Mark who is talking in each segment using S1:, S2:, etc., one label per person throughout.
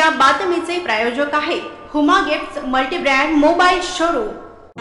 S1: या बातमीचे प्रायोजक आहे Huma gifts multi brand mobile showroom.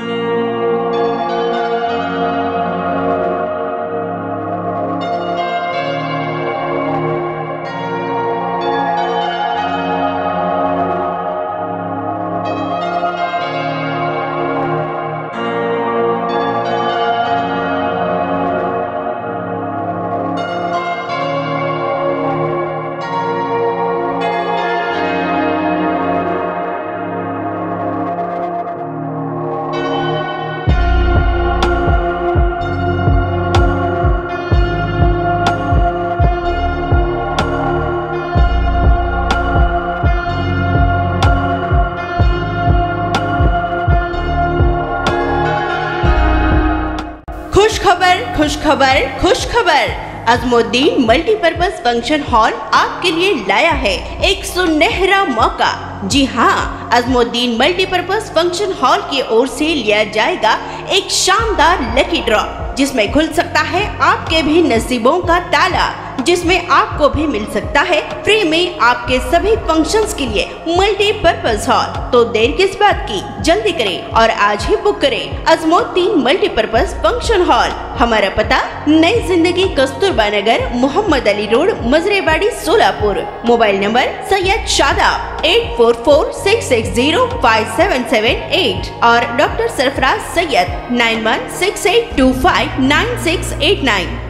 S1: खुश खबर अजमुद्दीन मल्टीपर्पज फंक्शन हॉल आपके लिए लाया है एक सुनहरा मौका। जी हाँ, अजमुद्दीन मल्टीपर्पज फंक्शन हॉल की ओर से लिया जाएगा एक शानदार लकी ड्रॉ, जिसमें खुल सकता है आपके भी नसीबों का ताला, जिसमें आपको भी मिल सकता है फ्री में आपके सभी फंक्शंस के लिए मल्टीपर्पज हॉल। तो देर किस बात की, जल्दी करें और आज ही बुक करें अजमुद्दीन मल्टीपर्पज फंक्शन हॉल। हमारा पता नई जिंदगी Kasturba Nagar, Mohammad Ali road, Majrewadi, Solapur. Mobile number Syed Shadab 8446605778 और डॉक्टर सरफराज सैयद 9168259689।